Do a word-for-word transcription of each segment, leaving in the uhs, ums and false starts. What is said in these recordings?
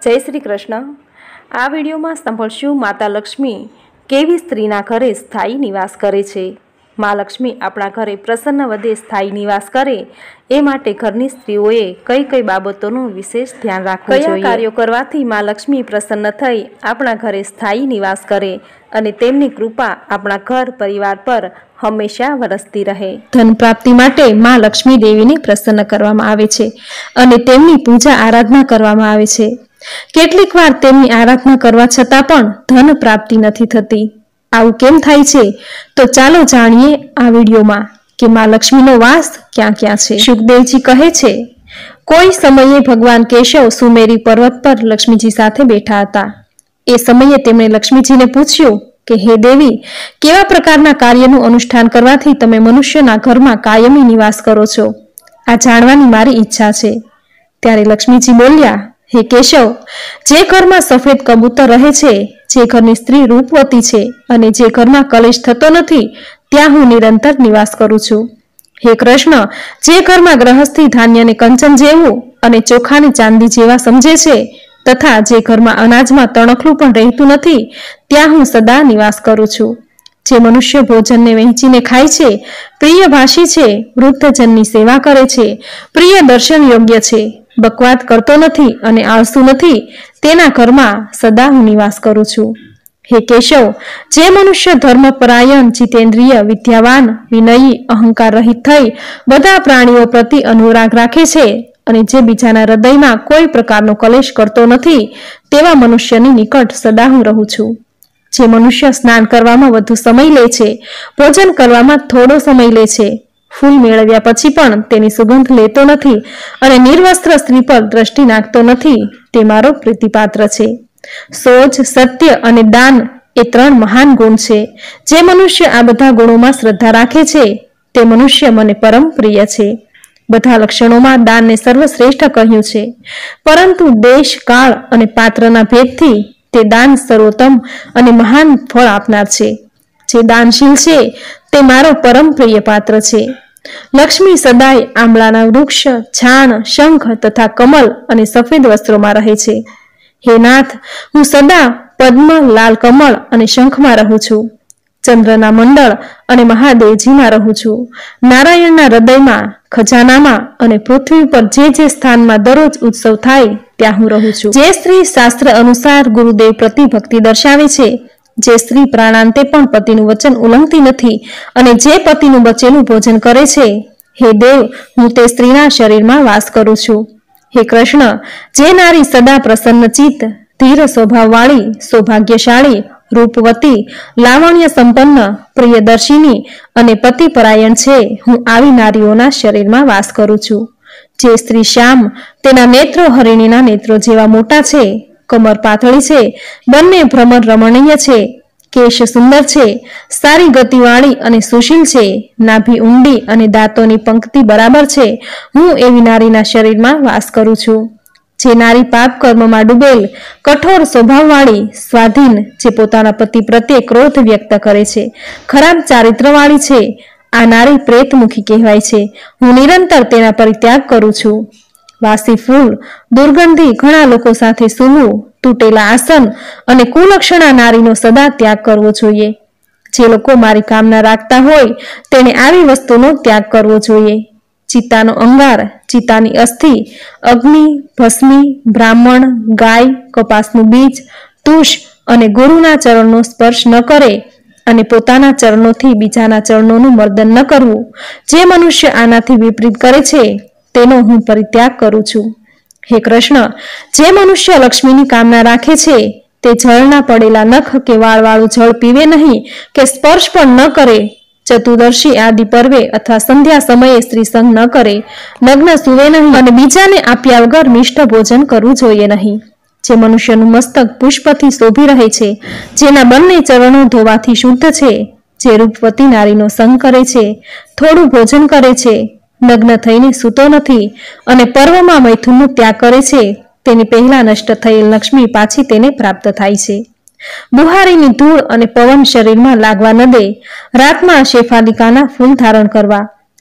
जय श्री कृष्ण। आ वीडियो में सांभळशुं माता लक्ष्मी केवी स्त्रीना घरे स्थायी निवास करे छे। माँ लक्ष्मी अपना घरे प्रसन्न वधे स्थायी निवास करे ए माटे घरनी स्त्रीओए कई कई बाबतोनुं विशेष ध्यान राखवुं जोईए। कया कार्यो करवाथी माँ लक्ष्मी प्रसन्न थई अपना घरे स्थायी निवास करे अने तेमनी कृपा अपना घर परिवार पर हमेशा वरसती रहे। धन प्राप्ति माटे माँ लक्ष्मी देवीने प्रसन्न करवामां आवे छे अने तेमनी पूजा आराधना करवामां आवे छे। કેટલીક વાર તેમની આરાધના કરવા છતાં પણ ધન પ્રાપ્તિ નથી થતી। આવું કેમ થાય છે તો ચાલો જાણીએ આ વિડીયોમાં કે માં લક્ષ્મીનો વાસ ક્યાં ક્યાં છે। સુખદેવજી કહે છે, કોઈ સમયે ભગવાન કેશવ સુમેરી પર્વત પર લક્ષ્મીજી સાથે બેઠા હતા। એ સમયે તેમણે લક્ષ્મીજીને પૂછ્યું કે હે દેવી, કેવા પ્રકારના કાર્યનું અનુષ્ઠાન કરવાથી તમે મનુષ્યના ઘરમાં કાયમી નિવાસ કરો છો? આ જાણવાની મારી ઈચ્છા છે। ત્યારે લક્ષ્મીજી બોલ્યા, हे केशव, जे घर में सफेद कबूतर रहे छे, जे घर की स्त्री रूपवती छे अने जे घर में कलेश थतो नथी, त्यां हूँ निरंतर निवास करूं छुं। हे कृष्ण, जे घर में गृहस्थी धान्य ने कंचन जेवुं अने चोखा ने चांदी जेवा समझे छे तथा जे घर में अनाज में तणखलुं पण रहेतुं नथी, त्यां हूँ सदा निवास करूं छुं। जे मनुष्य भोजन ने वहेंचीने खाय छे, प्रिय भाषी छे, वृद्धजननी सेवा करे छे, प्रिय दर्शन योग्य छे, बकवाद करतो नथी अने आळसू नथी, तेना घरमां सदा हूँ निवास करूं छुं। हे केशव, जे मनुष्य धर्मपरायण, जितेन्द्रिय, विद्यावान, विनयी, अहंकार रहित थई बधा प्राणीओ प्रति अनुराग राखे छे अने जे बीजाना हृदयमां कोई प्रकारनो कलेश करतो नथी, तेवा मनुष्यनी निकट सदा हूँ रहूं छुं। जे मनुष्य स्नान करवामां वधु समय ले छे, भोजन करवामां थोड़ो समय ले छे, फूल मेळव्या पछी पण तेनी सुगंध लेतो नथी अने निर्वस्त्र स्त्री पर दृष्टि नाखतो नथी, ते मारो प्रीतिपात्र छे। सोच, सत्य अने दान ए त्रण महान गुण छे। जे मनुष्य आ बधा गुणोमां श्रद्धा राखे छे, ते मनुष्य मने परम प्रिय छे। बधा लक्षणोमां दान ने सर्वश्रेष्ठ कह्युं छे, परंतु देश, काळ अने पात्रना भेदथी ते दान सर्वोत्तम अने महान फळ आपनार छे। जे दानशील छे ते मारो परम प्रिय पात्र छे। लक्ष्मी सदाय आंबलाना वृक्ष, छाण, शंख तथा कमल अने सफेद वस्त्रोमां रहे छे। हे नाथ, हूँ सदा पद्म, लाल कमल अने शंखमां रहूं छुं। चंद्रना मंडल अने महादेवजीमां रहूं छुं। नारायणना हृदयमां, खजानामां अने पृथ्वी पर जे जे स्थानमां दररोज उत्सव थाय त्यां हूँ रहूं छुं। जे स्त्री शास्त्र अनुसार गुरुदेव प्रति भक्ति दर्शावे छे, जे स्त्री प्राणांते पण पतिनुं वचन उल्लंघती नथी अने जे पतिनुं बचेલું भोजन करे छे, हे देव, हूँ ते स्त्रीना शरीरमां वास करूं छुं। हे कृष्ण, जे नारी सदा प्रसन्नचित्त, धीर स्वभाववाળી, सौभाग्यशाળી, रूपवती, लावण्य संपन्न, प्रियदर्शिनी अने पतिपरायण छे, हूँ आवी नारीओना शरीरमां वास करूं छुं। जे स्त्री श्याम, तेना नेत्रो हरिणीना नेत्रो जेवा मोटा छे, कमर पातળી છે, બંને ભ્રમર રમણીય છે, કેશ સુંદર છે, સારી ગતિવાળી અને સુશીલ છે, નાભી ઊંડી અને દાંતોની પંક્તિ બરાબર છે, હું એવી નારીના શરીરમાં વાસ કરું છું। જે નારી પાપ કર્મમાં ડૂબેલ, કઠોર સ્વભાવવાળી, સ્વાધીન, જે પોતાના પતિ પ્રત્યે ક્રોધ વ્યક્ત કરે છે, ખરાબ ચારિત્રવાળી છે, આ નારી પ્રેતમુખી કહેવાય છે। હું નિરંતર તેના પરિત્યાગ કરું છું। वासी फूल, दुर्गंधी, घणा लोको साथे सूवुं, तूटेला आसन अने कुलक्षणा नारीनो सदा त्याग करवो जोईए। जे लोको मारी कामना राखता होय तेने आवी वस्तुनो त्याग करवो जोईए। चीतानो अंगार, चीतानी अस्थि, अग्नि, भस्मी, ब्राह्मण, गाय, कपासनुं बीज, तुष अने गुरुना चरणनो स्पर्श न करे अने पोताना चरणोथी बीजाना चरणोनुं मर्दन न करवुं। जे मनुष्य आनाथी विपरीत करे छे तेनो हूँ परित्याग करूं छुं। हे कृष्ण, जे मनुष्य लक्ष्मीनी कामना राखे छे ते जळना पड़ेला नख के वाळवाळुं जळ पीवे नहीं के स्पर्श पण न करे, चतुर्दशी आदि पर्वे अथवा संध्या समये स्त्री संग न करे, नग्न सूवे नहीं अने बीजाने आप्या वगर मिष्ट भोजन करवुं जोईए नहीं। जे मनुष्यनुं मस्तक पुष्पथी शोभी रहे छे, जेना बंने चरणों धोवाथी शुद्ध छे, जे रूपवती नारीनो संग करे छे, थोड़ुं भोजन करे छे, नग्न थईने सूतो नथी अने पर्वमां मैथुननो त्याग करे छे, तेनी पहेला नष्ट थयेल लक्ष्मी पाછી તેને પ્રાપ્ત થાય છે। બુહારીની ધૂળ અને પવન શરીરમાં લાગવા ન દે, રાતમાં શેફાલિકાના ફૂલ ધારણ કરવા,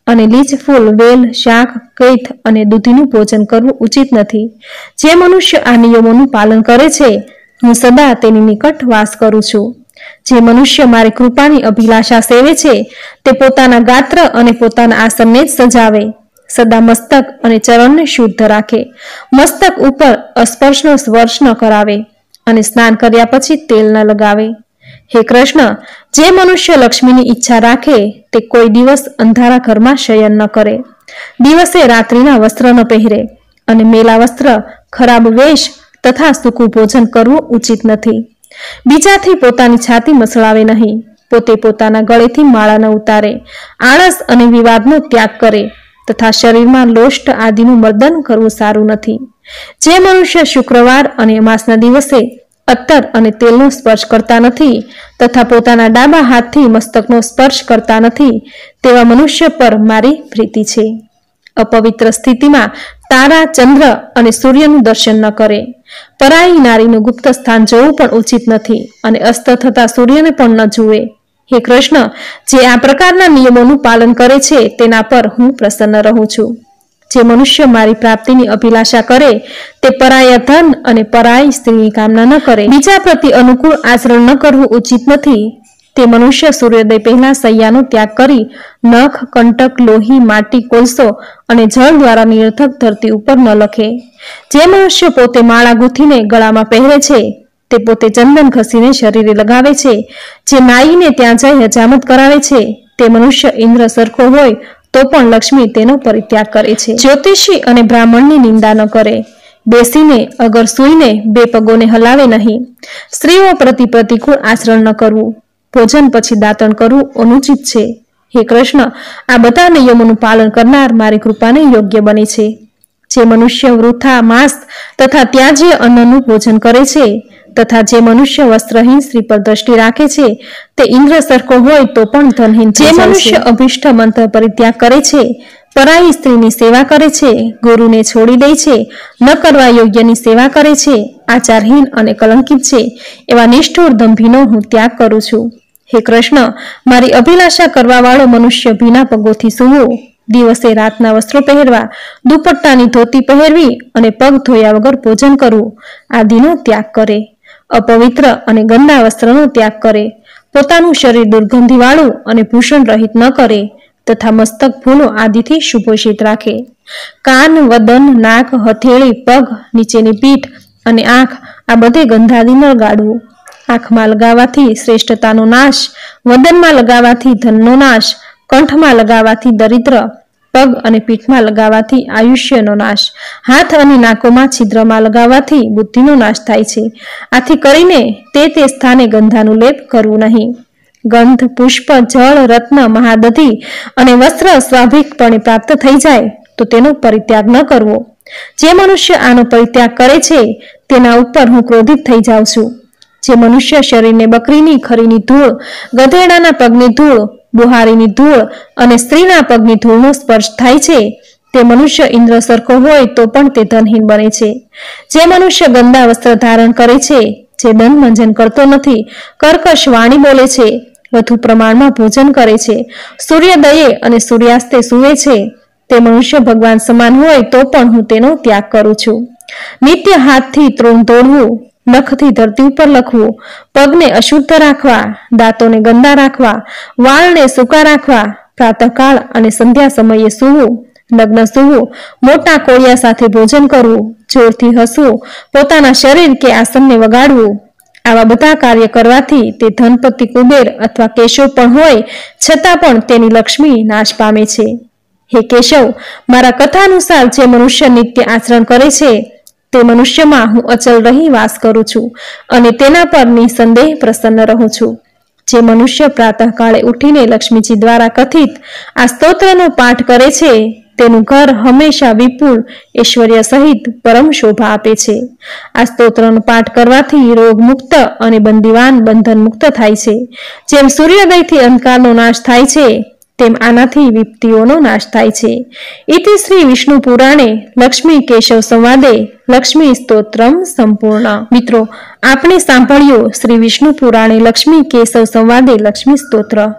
અને લીચ ફૂલ, વેલ, શાક, કૈથ અને દૂધીનું ભોજન કરવું ઉચિત નથી. જે મનુષ્ય આ નિયમોનું પાલન કરે છે, હું સદા તેની નિકટ વાસ કરું છું. જે મનુષ્ય મારી કૃપાની અભિલાષા સેવે છે, તે પોતાના ગાત્ર અને પોતાના આસનને જ સજાવે. સદા મસ્તક અને ચરણને શુદ્ધ રાખે. મસ્તક ઉપર અસ્પર્શનો સ્પર્શ ન કરાવે અને સ્નાન કર્યા પછી તેલ ન લગાવે. હે કૃષ્ણ, જે મનુષ્ય લક્ષ્મીની ઈચ્છા રાખે તે કોઈ દિવસ અંધારા ઘરમાં શયન ન કરે, દિવસે રાત્રિના વસ્ત્ર ન પહેરે અને મેલા વસ્ત્ર, ખરાબ વેશ તથા સૂકું ભોજન કરવું ઉચિત નથી. બીજાથી પોતાની છાતી મસળાવે નહીં, પોતે પોતાના ગળેથી માળા ન ઉતારે, આળસ અને વિવાદનો ત્યાગ કરે તથા શરીરમાં લોષ્ટ આદિનું મર્દન કરવું સારું નથી. જે મનુષ્ય શુક્રવાર અને અમાસના દિવસે અત્તર અને તેલનો સ્પર્શ કરતા નથી તથા પોતાના ડાબા હાથથી મસ્તકનો સ્પર્શ કરતા નથી, તેવા મનુષ્ય પર મારી પ્રીતિ છે. અપવિત્ર સ્થિતિમાં તારા, ચંદ્ર અને સૂર્યનું દર્શન ન કરે. પરાઈ નારીનું ગુપ્ત સ્થાન જોવું પણ ઉચિત નથી અને અસ્ત થતા સૂર્યને પણ ન જુએ. હે કૃષ્ણ, જે આ પ્રકારના નિયમોનું પાલન કરે છે તેના પર હું પ્રસન્ન રહું છું. જે મનુષ્ય મારી પ્રાપ્તિની અભિલાષા કરે તે પરાયા ધન અને પરાઈ સ્ત્રીની કામના ન કરે. બીજા પ્રતિ અનુકૂળ આચરણ ન કરવું ઉચિત નથી. તે મનુષ્ય સૂર્યોદય પહેલા સૈયાનો ત્યાગ કરી નખ, કંટક, લોહી, માટી, કોલસો અને જળ દ્વારા નિરર્થક ધરતી ઉપર ન લખે. જે મનુષ્ય પોતે માળા ગૂંથીને ગળામાં પહેરે છે, તે પોતે ચંદન ઘસીને શરીરે લગાવે છે, જે નાઈને ત્યાં જઈ હજામત કરાવે છે, તે મનુષ્ય ઇન્દ્ર સરખો હોય તો પણ લક્ષ્મી તેનો પરિત્યાગ કરે છે. જ્યોતિષી અને બ્રાહ્મણની નિંદા ન કરે. બેસીને અગર સૂઈને બે પગોને હલાવે નહીં. સ્ત્રીઓ પ્રતિ પ્રતિકૂળ આચરણ ન કરવું. ભોજન પછી દાંતણ કરવું અનુચિત છે. હે કૃષ્ણ, આ બધા નિયમોનું પાલન કરનાર મારી કૃપાને યોગ્ય બને છે. જે મનુષ્ય વૃથા, માંસ તથા ત્યાજ્ય અન્નનું ભોજન કરે છે તથા જે મનુષ્ય વસ્ત્રહીન સ્ત્રી પર દ્રષ્ટિ રાખે છે, તે ઇન્દ્ર સરખો હોય તો પણ ધનહીન. જે મનુષ્ય અભિષ્ટ મંત્ર પરિત્યાગ કરે છે, પરાઈ સ્ત્રીની સેવા કરે છે, ગુરુને છોડી દે છે, ન કરવા યોગ્યની સેવા કરે છે, આચારહીન અને કલંકિત છે, એવા નિષ્ઠુર દંભીનો હું ત્યાગ કરું છું. હે કૃષ્ણ, મારી અભિલાષા કરવા વાળો મનુષ્ય ભીના પગોથી સૂવો, દિવસે રાતના વસ્ત્રો પહેરવા, દુપટ્ટાની ધોતી પહેરવી અને પગ ધોયા વગર ભોજન કરવું આદિનો ત્યાગ કરે. અપવિત્ર અને ગંદા વસ્ત્રનો ત્યાગ કરે. પોતાનું શરીર દુર્ગંધીવાળું અને ભૂષણ રહિત ન કરે તથા મસ્તક ફૂલો આદિથી સુભૂષિત રાખે. કાન, વદન, નાક, હથેળી, પગ, નીચેની પીઠ અને આંખ આ બધે ગંધાદી ન ગાળવું. આંખમાં લગાવવાથી શ્રેષ્ઠતાનો નાશ, વદનમાં લગાવવાથી ધનનો નાશ, કંઠમાં લગાવવાથી દરિદ્ર, પગ અને પીઠમાં લગાવવાથી આયુષ્યનો નાશ, હાથ અને નાકોમાં છિદ્રમાં લગાવવાથી બુદ્ધિનો નાશ થાય છે. આથી કરીને તે તે સ્થાને ગંધાનું લેપ કરવું નહીં. ગંધ, પુષ્પ, જળ, રત્ન, મહાદધી અને વસ્ત્ર સ્વાભાવિકપણે પ્રાપ્ત થઈ જાય તો તેનો પરિત્યાગ ન કરવો. જે મનુષ્ય આનો પરિત્યાગ કરે છે તેના ઉપર હું ક્રોધિત થઈ જાઉં છું. જે મનુષ્ય શરીરને બકરીની ખરીની ધૂળ, ગધેડાના પગની ધૂળ, બુહારીની ધૂળ અને સ્ત્રીના પગની ધૂળનો સ્પર્શ થાય છે, તે મનુષ્ય ઇન્દ્ર સરખો હોય તો પણ તે ધનહીન બને છે. જે મનુષ્ય ગંદા વસ્ત્ર ધારણ કરે છે, જે દંત મંજન કરતો નથી, કર્કશ વાણી બોલે છે, વધુ પ્રમાણમાં ભોજન કરે છે, સૂર્યોદયે અને સૂર્યાસ્તે સૂવે છે, તે મનુષ્ય ભગવાન સમાન હોય તો પણ હું તેનો ત્યાગ કરું છું. નિત્ય હાથથી તૃણ તોડવું, નખથી ધરતી ઉપર લખવું, પગને અશુદ્ધ રાખવા, દાંતોને ગંદા રાખવા, વાળને સૂકા રાખવા, પ્રાતઃકાળ અને સંધ્યા સમયે સૂવું, લગ્ન સૂવું, મોટા કોળિયા સાથે ભોજન કરવું, જોરથી હસવું, પોતાના શરીર કે આસનને વગાડવું, આવા બધા કાર્ય કરવાથી તે ધનપતિ કુબેર અથવા કેશવ પણ હોય છતાં પણ તેની લક્ષ્મી નાશ પામે છે. હે કેશવ, મારા કથાનુસાર જે મનુષ્ય નિત્ય આચરણ કરે છે તે મનુષ્યમાં હું અચલ રહી વાસ કરું છું અને તેના પર નિસંદેહ પ્રસન્ન રહું છું. જે મનુષ્ય પ્રાતઃકાળે ઉઠીને લક્ષ્મીજી દ્વારા કથિત આ સ્તોત્રનો પાઠ કરે છે તેનું ઘર હંમેશા વિપુલ ઐશ્વર્ય સહિત પરમ શોભા આપે છે. આ સ્તોત્રનો પાઠ કરવાથી રોગ મુક્ત અને બંદીવાન બંધન મુક્ત થાય છે. જેમ સૂર્યોદયથી અંધકારનો નાશ થાય છે તેમ આનાથી વિપત્તિઓનો નાશ થાય છે. ઇતિ શ્રી વિષ્ણુ પુરાણે લક્ષ્મી કેશવ સંવાદે લક્ષ્મી સ્તોત્રમ સંપૂર્ણ. મિત્રો, આપણે સાંભળ્યું શ્રી વિષ્ણુ પુરાણે લક્ષ્મી કેશવ સંવાદે લક્ષ્મી સ્તોત્ર.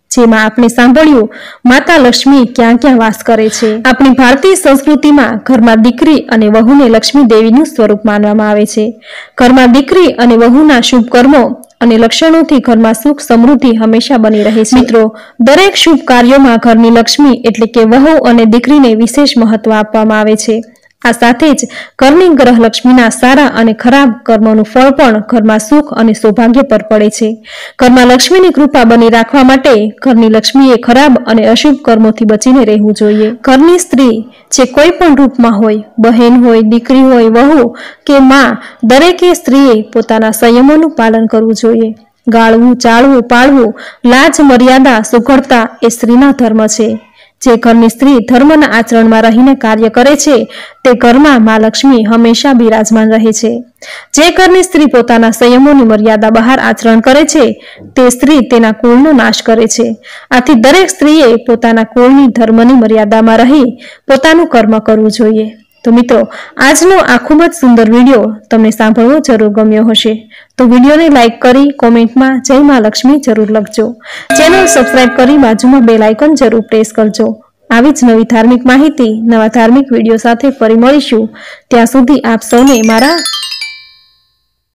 જેમાં આપણે સાંભળ્યું માતા લક્ષ્મી ક્યાં ક્યાં વાસ કરે છે। આપણી ભારતીય સંસ્કૃતિમાં ઘરમાં દીકરી અને વહુને લક્ષ્મી દેવીનું સ્વરૂપ માનવામાં આવે છે। ઘરમાં દીકરી અને વહુના શુભ કર્મો અને લક્ષણોથી ઘરમાં સુખ સમૃદ્ધિ હંમેશા બની રહે છે। મિત્રો, દરેક શુભ કાર્યોમાં ઘરની લક્ષ્મી એટલે કે વહુ અને દીકરીને વિશેષ મહત્વ આપવામાં આવે છે। આ સાથે જ ઘરની ગ્રહ લક્ષ્મીના સારા અને ખરાબ કર્મોનું ફળ પણ ઘરમાં સુખ અને સૌભાગ્ય પર પડે છે। ઘરમાં લક્ષ્મીની કૃપા બની રાખવા માટે ઘરની લક્ષ્મીએ ખરાબ અને અશુભ કર્મોથી બચીને રહેવું જોઈએ। ઘરની સ્ત્રી જે કોઈ પણ રૂપમાં હોય, બહેન હોય, દીકરી હોય, વહુ કે માં, દરેકે સ્ત્રીએ પોતાના સંયમોનું પાલન કરવું જોઈએ। ગાળવું, ચાળવું, પાળવું, લાજ, મર્યાદા, સુઘડતા એ સ્ત્રીના ધર્મ છે। જે ઘરની સ્ત્રી ધર્મના આચરણમાં રહીને કાર્ય કરે છે તે ઘરમાં મા લક્ષ્મી હંમેશા બિરાજમાન રહે છે। જે ઘરની સ્ત્રી પોતાના સંયમોની મર્યાદા બહાર આચરણ કરે છે તે સ્ત્રી તેના કુળનો નાશ કરે છે। આથી દરેક સ્ત્રીએ પોતાના કુળની ધર્મની મર્યાદામાં રહી પોતાનું કર્મ કરવું જોઈએ। તો મિત્રો, આજનો આ ખૂબ જ સુંદર વિડીયો તમને સાંભળવો જરૂર ગમ્યો હશે તો વિડીયોને લાઈક કરી કોમેન્ટમાં જય મા લક્ષ્મી જરૂર લખજો। ચેનલ સબસ્ક્રાઇબ કરી બાજુમાં બેલ આઇકન જરૂર પ્રેસ કરજો। આવી જ નવી ધાર્મિક માહિતી, નવા ધાર્મિક વિડીયો સાથે ફરી મળીશું। ત્યાં સુધી આપ સૌને મારા